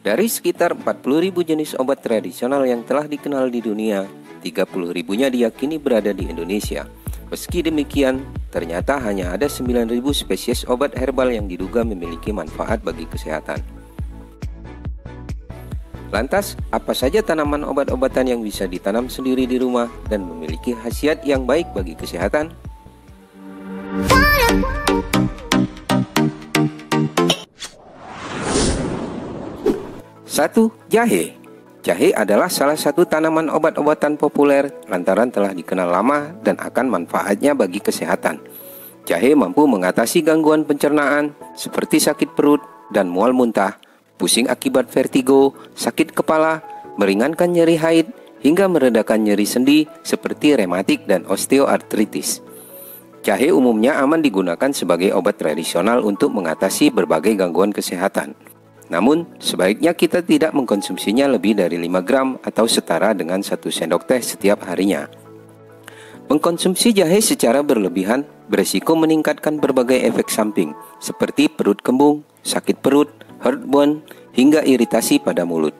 Dari sekitar 40.000 jenis obat tradisional yang telah dikenal di dunia, 30.000-nya diyakini berada di Indonesia. Meski demikian, ternyata hanya ada 9.000 spesies obat herbal yang diduga memiliki manfaat bagi kesehatan. Lantas, apa saja tanaman obat-obatan yang bisa ditanam sendiri di rumah dan memiliki khasiat yang baik bagi kesehatan? 1. Jahe. Jahe adalah salah satu tanaman obat-obatan populer lantaran telah dikenal lama dan akan manfaatnya bagi kesehatan. Jahe mampu mengatasi gangguan pencernaan seperti sakit perut dan mual muntah, pusing akibat vertigo, sakit kepala, meringankan nyeri haid, hingga meredakan nyeri sendi seperti rematik dan osteoartritis. Jahe umumnya aman digunakan sebagai obat tradisional untuk mengatasi berbagai gangguan kesehatan. Namun, sebaiknya kita tidak mengkonsumsinya lebih dari 5 gram atau setara dengan 1 sendok teh setiap harinya. Mengkonsumsi jahe secara berlebihan beresiko meningkatkan berbagai efek samping seperti perut kembung, sakit perut, heartburn, hingga iritasi pada mulut.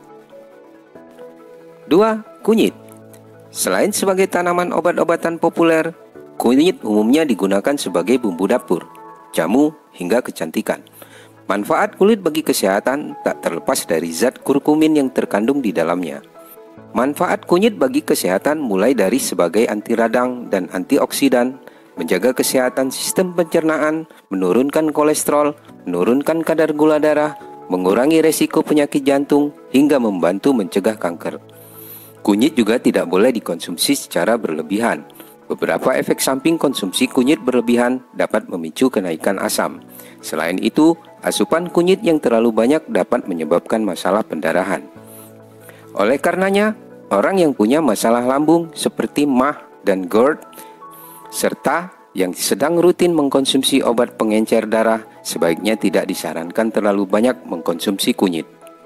2. Kunyit. Selain sebagai tanaman obat-obatan populer, kunyit umumnya digunakan sebagai bumbu dapur, jamu, hingga kecantikan. Manfaat kulit bagi kesehatan tak terlepas dari zat kurkumin yang terkandung di dalamnya. Manfaat kunyit bagi kesehatan mulai dari sebagai anti radang dan antioksidan, menjaga kesehatan sistem pencernaan, menurunkan kolesterol, menurunkan kadar gula darah, mengurangi resiko penyakit jantung, hingga membantu mencegah kanker. Kunyit juga tidak boleh dikonsumsi secara berlebihan. Beberapa efek samping konsumsi kunyit berlebihan dapat memicu kenaikan asam. Selain itu, asupan kunyit yang terlalu banyak dapat menyebabkan masalah pendarahan. Oleh karenanya, orang yang punya masalah lambung seperti MAH dan GERD, serta yang sedang rutin mengkonsumsi obat pengencer darah, sebaiknya tidak disarankan terlalu banyak mengkonsumsi kunyit.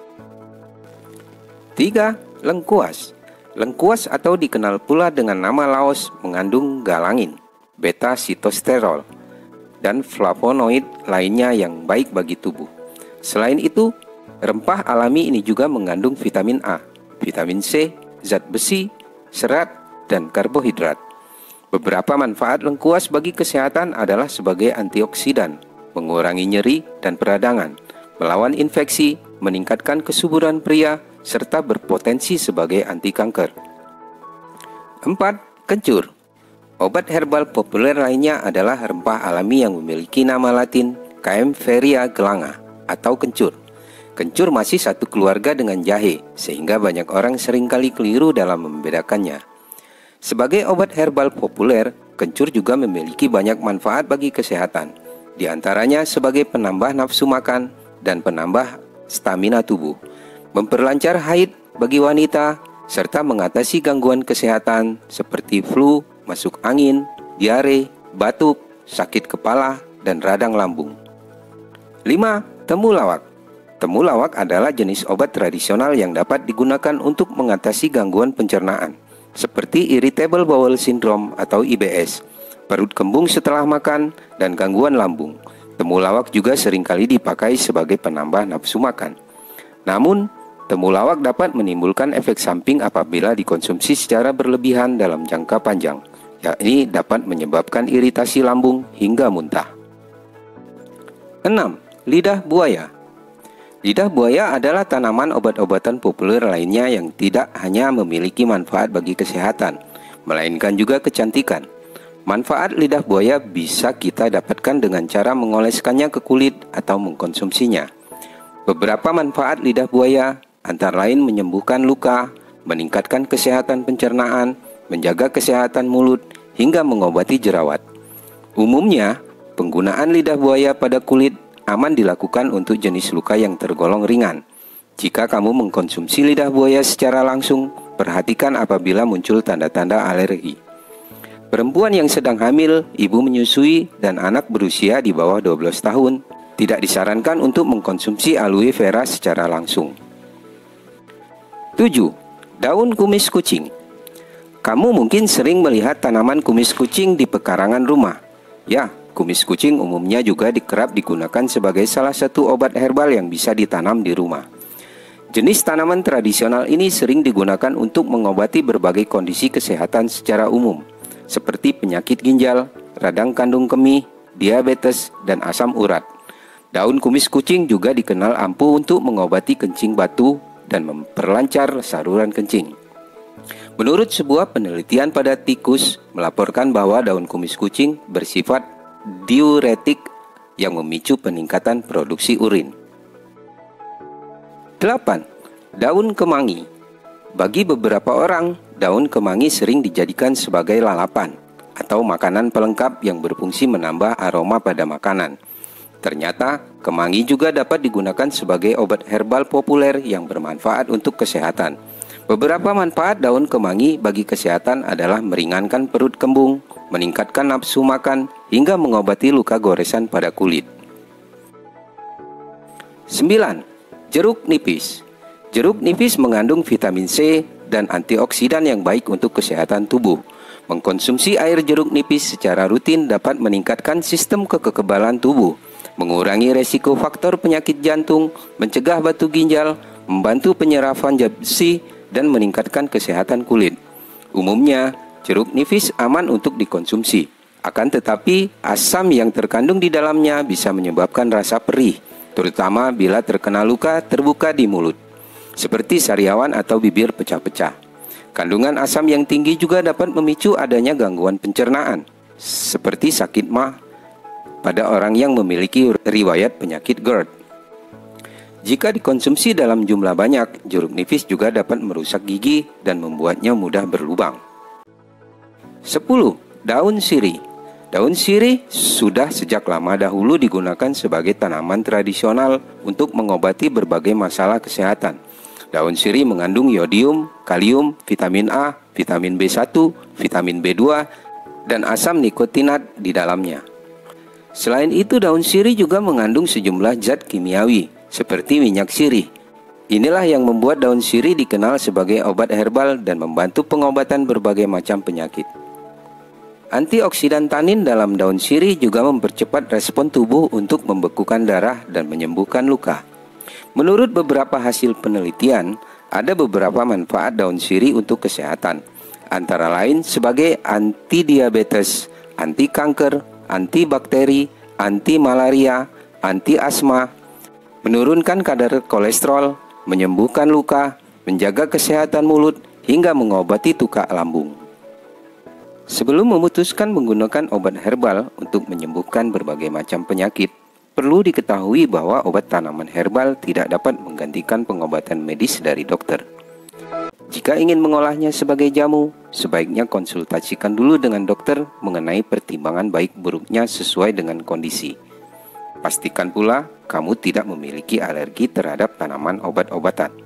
3. Lengkuas. Lengkuas atau dikenal pula dengan nama laos mengandung galangin, beta-sitosterol, dan flavonoid lainnya yang baik bagi tubuh. Selain itu, rempah alami ini juga mengandung vitamin A, vitamin C, zat besi, serat, dan karbohidrat. Beberapa manfaat lengkuas bagi kesehatan adalah sebagai antioksidan, mengurangi nyeri dan peradangan, melawan infeksi, meningkatkan kesuburan pria, serta berpotensi sebagai anti kanker. 4. Kencur. Obat herbal populer lainnya adalah rempah alami yang memiliki nama latin Kaempferia gelanga atau kencur. Kencur masih satu keluarga dengan jahe, sehingga banyak orang seringkali keliru dalam membedakannya. Sebagai obat herbal populer, kencur juga memiliki banyak manfaat bagi kesehatan, di antaranya sebagai penambah nafsu makan dan penambah stamina tubuh, memperlancar haid bagi wanita, serta mengatasi gangguan kesehatan seperti flu, masuk angin, diare, batuk, sakit kepala, dan radang lambung. 5. Temulawak. Temulawak adalah jenis obat tradisional yang dapat digunakan untuk mengatasi gangguan pencernaan, seperti irritable bowel syndrome atau IBS, perut kembung setelah makan, dan gangguan lambung. Temulawak juga seringkali dipakai sebagai penambah nafsu makan. Namun, temulawak dapat menimbulkan efek samping apabila dikonsumsi secara berlebihan dalam jangka panjang, yakni dapat menyebabkan iritasi lambung hingga muntah. 6. Lidah buaya. Lidah buaya adalah tanaman obat-obatan populer lainnya yang tidak hanya memiliki manfaat bagi kesehatan, melainkan juga kecantikan. Manfaat lidah buaya bisa kita dapatkan dengan cara mengoleskannya ke kulit atau mengkonsumsinya. Beberapa manfaat lidah buaya antara lain menyembuhkan luka, meningkatkan kesehatan pencernaan, menjaga kesehatan mulut, hingga mengobati jerawat. Umumnya, penggunaan lidah buaya pada kulit aman dilakukan untuk jenis luka yang tergolong ringan. Jika kamu mengkonsumsi lidah buaya secara langsung, perhatikan apabila muncul tanda-tanda alergi. Perempuan yang sedang hamil, ibu menyusui, dan anak berusia di bawah 12 tahun tidak disarankan untuk mengkonsumsi aloe vera secara langsung. 7. Daun kumis kucing. Kamu mungkin sering melihat tanaman kumis kucing di pekarangan rumah. Ya, kumis kucing umumnya juga kerap digunakan sebagai salah satu obat herbal yang bisa ditanam di rumah. Jenis tanaman tradisional ini sering digunakan untuk mengobati berbagai kondisi kesehatan secara umum, seperti penyakit ginjal, radang kandung kemih, diabetes, dan asam urat. Daun kumis kucing juga dikenal ampuh untuk mengobati kencing batu dan memperlancar saluran kencing. Menurut sebuah penelitian pada tikus melaporkan bahwa daun kumis kucing bersifat diuretik yang memicu peningkatan produksi urin. 8. Daun kemangi. Bagi beberapa orang, daun kemangi sering dijadikan sebagai lalapan atau makanan pelengkap yang berfungsi menambah aroma pada makanan. Ternyata, kemangi juga dapat digunakan sebagai obat herbal populer yang bermanfaat untuk kesehatan. Beberapa manfaat daun kemangi bagi kesehatan adalah meringankan perut kembung, meningkatkan nafsu makan, hingga mengobati luka goresan pada kulit. 9. Jeruk nipis. Jeruk nipis mengandung vitamin C dan antioksidan yang baik untuk kesehatan tubuh. Mengkonsumsi air jeruk nipis secara rutin dapat meningkatkan sistem kekebalan tubuh, mengurangi resiko faktor penyakit jantung, mencegah batu ginjal, membantu penyerapan zat besi, dan meningkatkan kesehatan kulit. Umumnya, jeruk nipis aman untuk dikonsumsi. Akan tetapi, asam yang terkandung di dalamnya bisa menyebabkan rasa perih, terutama bila terkena luka terbuka di mulut, seperti sariawan atau bibir pecah-pecah. Kandungan asam yang tinggi juga dapat memicu adanya gangguan pencernaan, seperti sakit MAH pada orang yang memiliki riwayat penyakit GERD. Jika dikonsumsi dalam jumlah banyak, jeruk nipis juga dapat merusak gigi dan membuatnya mudah berlubang. 10. Daun sirih. Daun sirih sudah sejak lama dahulu digunakan sebagai tanaman tradisional untuk mengobati berbagai masalah kesehatan. Daun sirih mengandung yodium, kalium, vitamin A, vitamin B1, vitamin B2, dan asam nikotinat di dalamnya. Selain itu, daun sirih juga mengandung sejumlah zat kimiawi, seperti minyak sirih. Inilah yang membuat daun sirih dikenal sebagai obat herbal dan membantu pengobatan berbagai macam penyakit. Antioksidan tanin dalam daun sirih juga mempercepat respon tubuh untuk membekukan darah dan menyembuhkan luka. Menurut beberapa hasil penelitian, ada beberapa manfaat daun sirih untuk kesehatan, antara lain sebagai anti-diabetes, anti-kanker, anti-bakteri, anti-malaria, anti-asma, menurunkan kadar kolesterol, menyembuhkan luka, menjaga kesehatan mulut, hingga mengobati tukak lambung. Sebelum memutuskan menggunakan obat herbal untuk menyembuhkan berbagai macam penyakit, perlu diketahui bahwa obat tanaman herbal tidak dapat menggantikan pengobatan medis dari dokter. Jika ingin mengolahnya sebagai jamu, sebaiknya konsultasikan dulu dengan dokter mengenai pertimbangan baik buruknya sesuai dengan kondisi. Pastikan pula kamu tidak memiliki alergi terhadap tanaman obat-obatan.